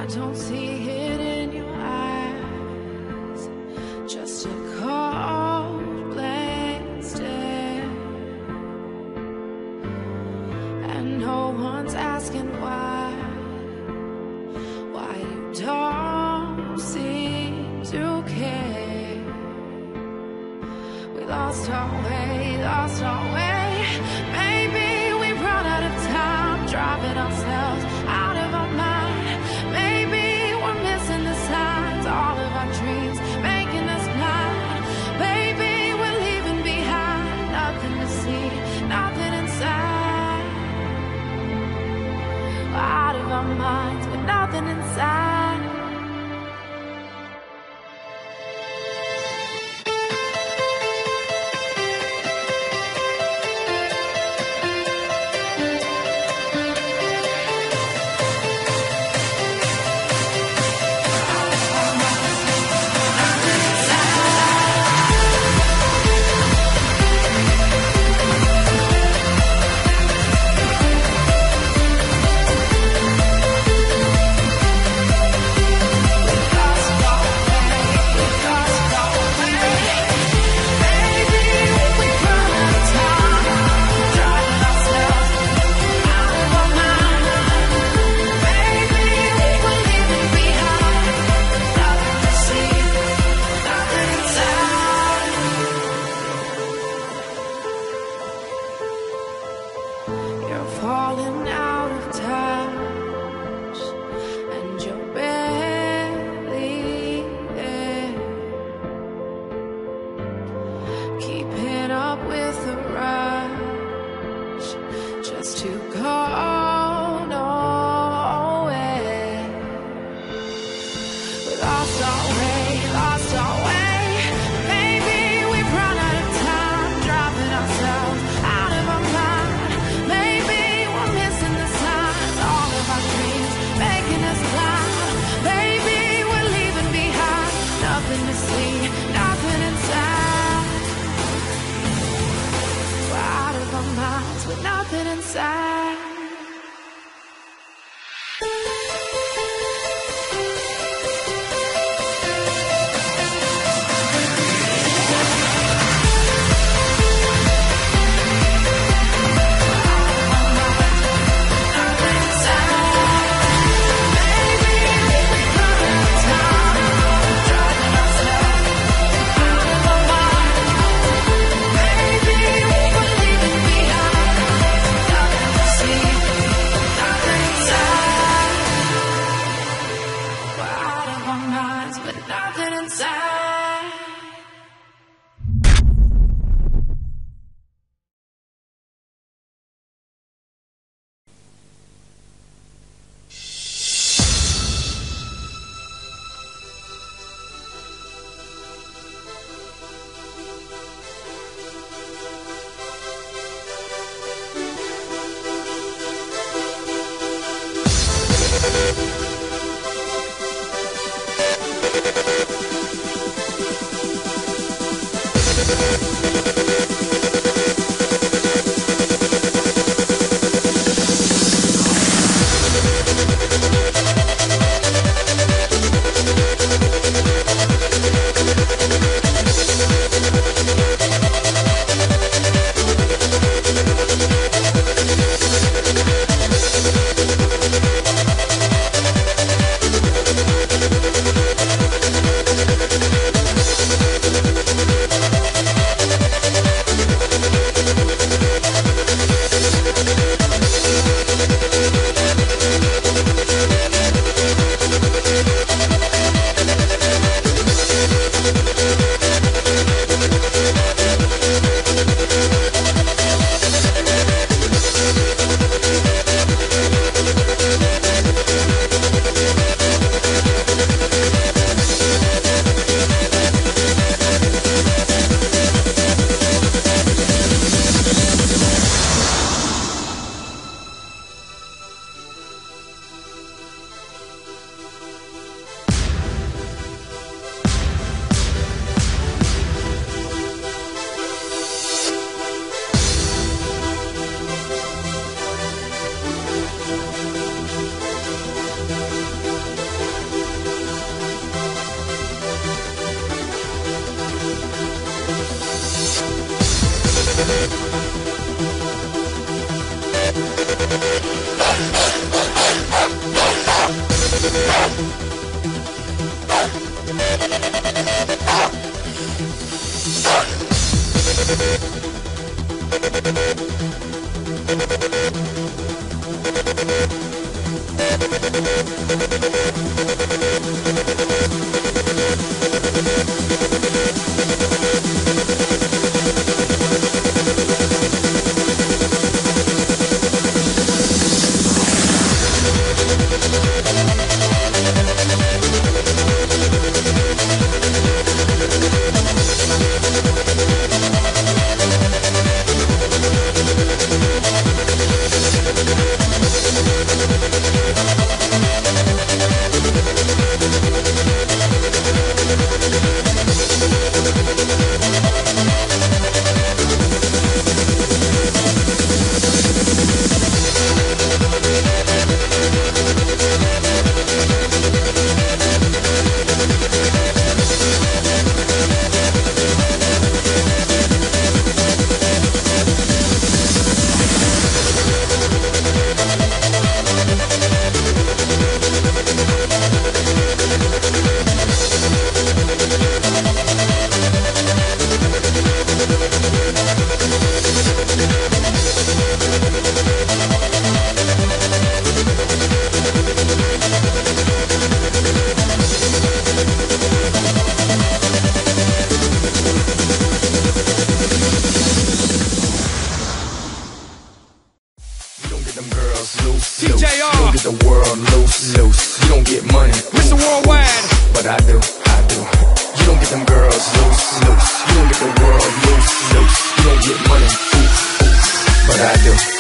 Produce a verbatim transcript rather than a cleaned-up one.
don't see it in your eyes, just a cold blank stare, and no one's asking why, why you don't seem to care. We lost our way, lost our way. Maybe we run out of time, driving ourselves out of our mind. Maybe we're missing the signs, all of our dreams making us blind. Maybe we're leaving behind nothing to see, nothing inside. We're out of our minds with nothing inside. Falling out of touch, and you're barely there, keeping up with the rush, just to go nowhere. We lost our way, lost our way. Maybe we've run out of time, driving ourselves out of our mind. Making us blind. Baby, we're leaving behind nothing to see, nothing inside. We're out of our minds with nothing inside. Nothing inside. T J R. You don't get the world loose, loose. You don't get money, Mister Worldwide. but I do, I do. You don't get them girls loose, loose. You don't get the world loose, loose. You don't get money, ooh, ooh, but I do.